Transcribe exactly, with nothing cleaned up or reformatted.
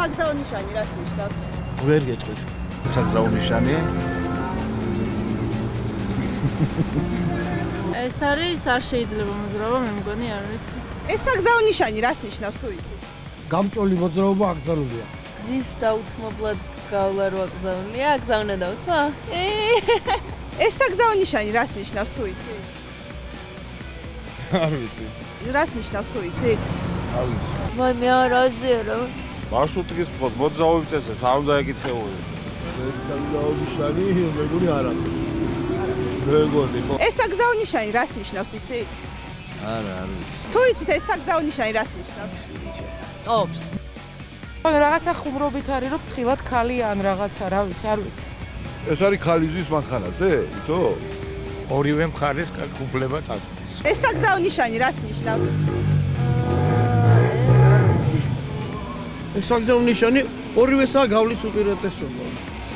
საგზაო ნიშანი რას ნიშნავს? ვერ გეტყვით. საგზაო ნიშანი? ეს არის არ შეიძლება მოძრაობა, მე მგონი არ ვიცი. ეს საგზაო ნიშანი რას ნიშნავს თუ იცი? გამჭოლი მოძრაობა აკრძალულია. გზის დაუთმობლად გავლა რო აკრძალულია, აგზავნა დაუთმა? ეს საგზაო ნიშანი რას ნიშნავს თუ იცი? არ ვიცი. რას ნიშნავს თუ იცით? არ ვიცი. მე მე არ აზიარო. მარშრუტის მხოლოდ მოძრაობის წესებს არ უნდა ეკითხებოდეს. ეს საგზაო ნიშანი მეგონი არ აქვს. მეგონი ხო? ეს საგზაო ნიშანი რას ნიშნავს იცით? არა, არ ვიცი. თუ იცით ეს საგზაო ნიშანი რას ნიშნავს? სტოპს. რაღაცა ხუმრობით არის რომ ფრთხილად ქალი ან რაღაცა, რა ვიცი, არ ვიცი. ეს არის ქალისთვის მანქანაზე, ითო? ორივე მხარეს კუბლება წაწვდის. ეს საგზაო ნიშანი რას ნიშნავს? ეს საგზაო ნიშანი ორივესაა გავლის უპირატესობა.